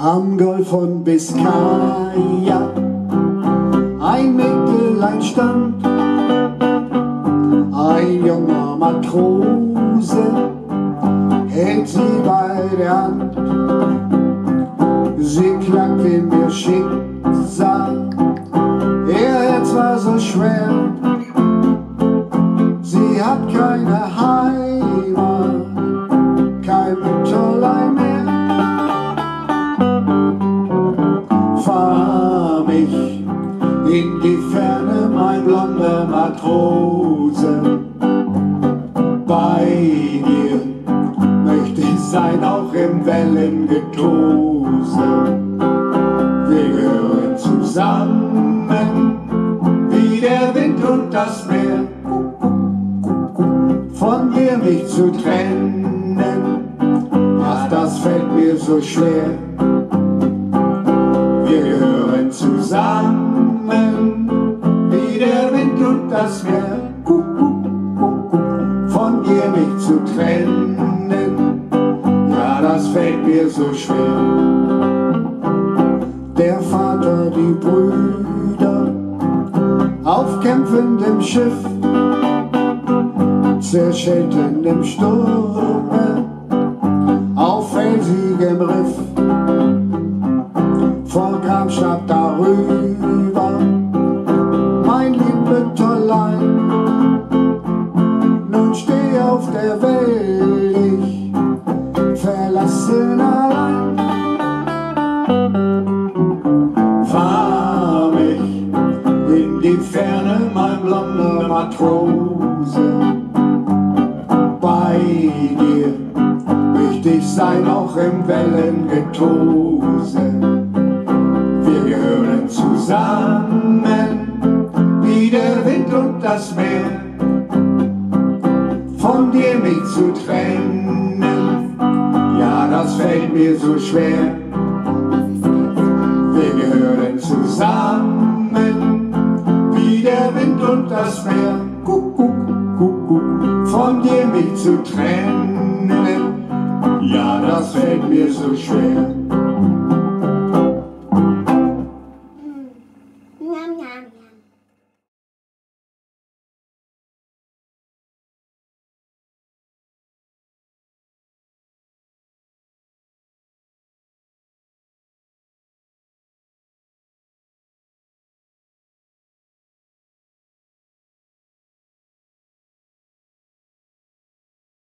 Am Golf von Biskaya ein Mägdelein stand, ein junger Matrose hält sie bei der Hand. Sie klang wie mir Schicksal, ihr Herz war so schwer. Sie hat keine Heimat, kein Mütterlein mehr. Fahr mich in die Ferne, mein blonder Matrose. Bei dir möchte ich sein, auch im Wellengetose. Wir gehören zusammen wie der Wind und das Meer. Von dir mich zu trennen, ach, das fällt mir so schwer. Wir gehören zusammen wie der Wind und das Meer. Von dir mich zu trennen, ja, das fällt mir so schwer. Der Vater, die Brüder auf kämpfendem Schiff, zerschellten im Sturme auf felsigem Riff. Vor Grabstadt darüber, mein Liebetollein, nun steh auf der Welt, ich verlassen allein. Fahr mich in die Ferne, mein blonder Matrose. Bei dir möchte ich sein, auch im Wellengetose. Wir gehören zusammen wie der Wind und das Meer. Von dir mich zu trennen, ja, das fällt mir so schwer. Wir gehören zusammen wie der Wind und das Meer. Von dir mich zu trennen, ja, das fällt mir so schwer.